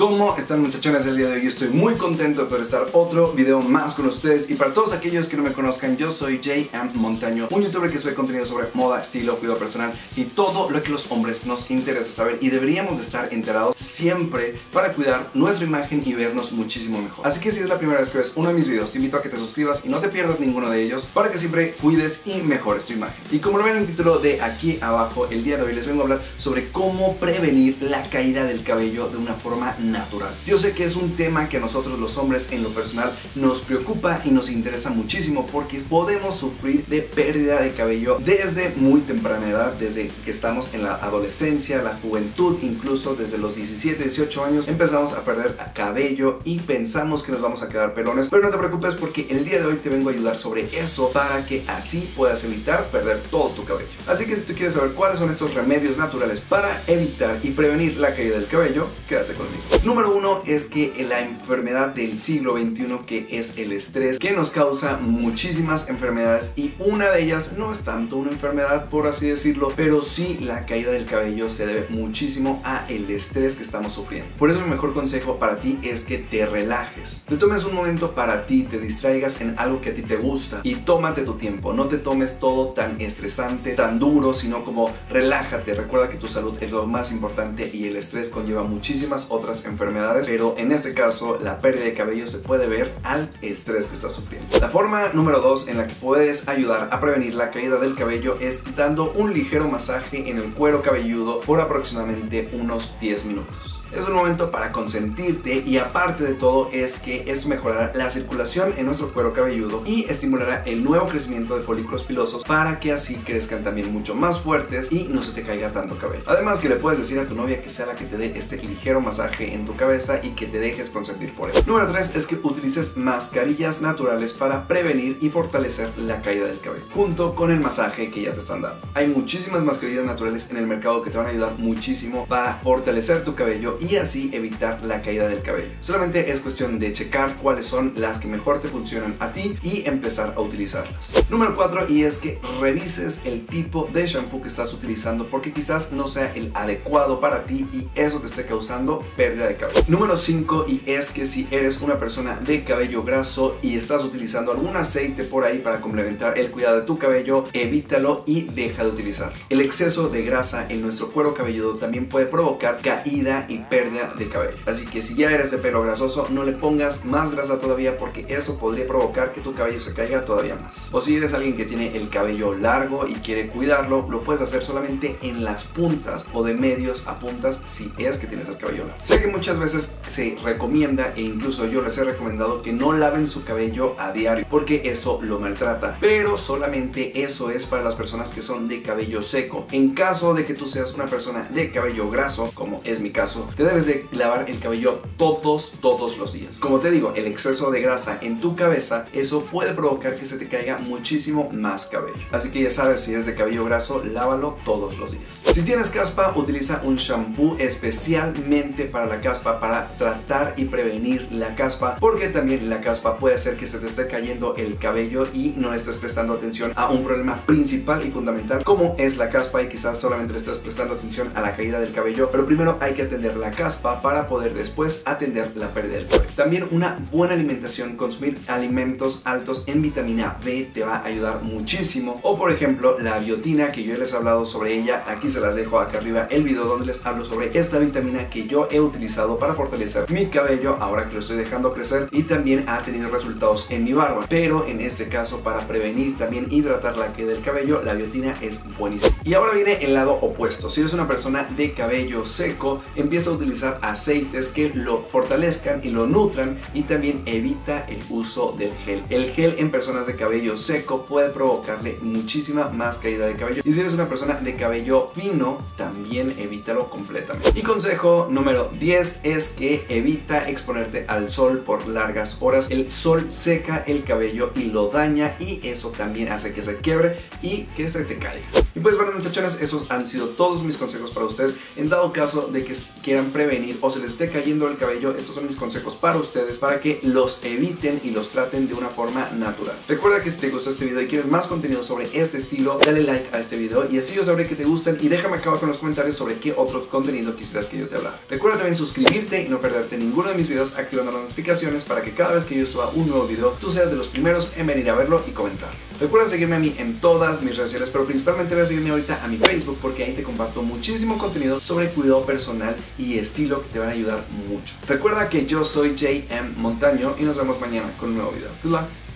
¿Cómo están, muchachones? El día de hoy estoy muy contento de poder estar otro video más con ustedes. Y para todos aquellos que no me conozcan, yo soy JM Montaño, un youtuber que sube contenido sobre moda, estilo, cuidado personal y todo lo que los hombres nos interesa saber y deberíamos de estar enterados siempre para cuidar nuestra imagen y vernos muchísimo mejor. Así que si es la primera vez que ves uno de mis videos, te invito a que te suscribas y no te pierdas ninguno de ellos para que siempre cuides y mejores tu imagen. Y como lo ven en el título de aquí abajo, el día de hoy les vengo a hablar sobre cómo prevenir la caída del cabello de una forma natural. Yo sé que es un tema que a nosotros los hombres en lo personal nos preocupa y nos interesa muchísimo porque podemos sufrir de pérdida de cabello desde muy temprana edad, desde que estamos en la adolescencia, la juventud, incluso desde los 17, 18 años empezamos a perder cabello y pensamos que nos vamos a quedar pelones, pero no te preocupes porque el día de hoy te vengo a ayudar sobre eso para que así puedas evitar perder todo tu cabello. Así que si tú quieres saber cuáles son estos remedios naturales para evitar y prevenir la caída del cabello, quédate conmigo. Número 1 es que la enfermedad del siglo XXI, que es el estrés, que nos causa muchísimas enfermedades, y una de ellas no es tanto una enfermedad por así decirlo, pero sí la caída del cabello se debe muchísimo a el estrés que estamos sufriendo. Por eso mi mejor consejo para ti es que te relajes, te tomes un momento para ti, te distraigas en algo que a ti te gusta y tómate tu tiempo. No te tomes todo tan estresante, tan duro, sino como relájate. Recuerda que tu salud es lo más importante y el estrés conlleva muchísimas otras enfermedades, pero en este caso la pérdida de cabello se puede ver al estrés que estás sufriendo. La forma número 2 en la que puedes ayudar a prevenir la caída del cabello es dando un ligero masaje en el cuero cabelludo por aproximadamente unos 10 minutos. Es un momento para consentirte y aparte de todo es que esto mejorará la circulación en nuestro cuero cabelludo y estimulará el nuevo crecimiento de folículos pilosos para que así crezcan también mucho más fuertes y no se te caiga tanto cabello. Además que le puedes decir a tu novia que sea la que te dé este ligero masaje en tu cabeza y que te dejes consentir por él. Número 3 es que utilices mascarillas naturales para prevenir y fortalecer la caída del cabello junto con el masaje que ya te están dando. Hay muchísimas mascarillas naturales en el mercado que te van a ayudar muchísimo para fortalecer tu cabello y así evitar la caída del cabello. Solamente es cuestión de checar cuáles son las que mejor te funcionan a ti y empezar a utilizarlas. Número 4, y es que revises el tipo de shampoo que estás utilizando porque quizás no sea el adecuado para ti y eso te esté causando pérdida de cabello. Número 5, y es que si eres una persona de cabello graso y estás utilizando algún aceite por ahí para complementar el cuidado de tu cabello, evítalo y deja de utilizarlo. El exceso de grasa en nuestro cuero cabelludo también puede provocar caída y pérdida de cabello. Así que si ya eres de pelo grasoso, no le pongas más grasa todavía porque eso podría provocar que tu cabello se caiga todavía más. O si eres alguien que tiene el cabello largo y quiere cuidarlo, lo puedes hacer solamente en las puntas o de medios a puntas si es que tienes el cabello largo. Sé que muchas veces se recomienda e incluso yo les he recomendado que no laven su cabello a diario porque eso lo maltrata, pero solamente eso es para las personas que son de cabello seco. En caso de que tú seas una persona de cabello graso, como es mi caso, te debes de lavar el cabello todos los días. Como te digo, el exceso de grasa en tu cabeza, eso puede provocar que se te caiga muchísimo más cabello. Así que ya sabes, si eres de cabello graso, lávalo todos los días. Si tienes caspa, utiliza un shampoo especialmente para la caspa para tratar y prevenir la caspa, porque también la caspa puede hacer que se te esté cayendo el cabello y no le estés prestando atención a un problema principal y fundamental como es la caspa, y quizás solamente le estés prestando atención a la caída del cabello, pero primero hay que atender la caspa para poder después atender la pérdida del cabello. También una buena alimentación, consumir alimentos altos en vitamina B te va a ayudar muchísimo, o por ejemplo la biotina, que yo les he hablado sobre ella, aquí se las dejo acá arriba el video donde les hablo sobre esta vitamina que yo he utilizado para fortalecer mi cabello ahora que lo estoy dejando crecer y también ha tenido resultados en mi barba, pero en este caso para prevenir también hidratar la caída del cabello, la biotina es buenísima. Y ahora viene el lado opuesto. Si eres una persona de cabello seco, empieza a utilizar aceites que lo fortalezcan y lo nutran, y también evita el uso del gel. El gel en personas de cabello seco puede provocarle muchísima más caída de cabello, y si eres una persona de cabello fino, también evítalo completamente. Y consejo número 10 es que evita exponerte al sol por largas horas. El sol seca el cabello y lo daña, y eso también hace que se quiebre y que se te caiga. Y pues bueno, muchachones, esos han sido todos mis consejos para ustedes. En dado caso de que quieran prevenir o se les esté cayendo el cabello, estos son mis consejos para ustedes, para que los eviten y los traten de una forma natural. Recuerda que si te gustó este video y quieres más contenido sobre este estilo, dale like a este video y así yo sabré que te gustan, y déjame acá abajo en los comentarios sobre qué otro contenido quisieras que yo te hablara. Recuerda también suscribirte y no perderte ninguno de mis videos activando las notificaciones para que cada vez que yo suba un nuevo video, tú seas de los primeros en venir a verlo y comentar. Recuerda seguirme a mí en todas mis redes sociales, pero principalmente voy a seguirme ahorita a mi Facebook, porque ahí te comparto muchísimo contenido sobre cuidado personal y estilo que te van a ayudar mucho. Recuerda que yo soy J.M. Montaño y nos vemos mañana con un nuevo video. Good luck.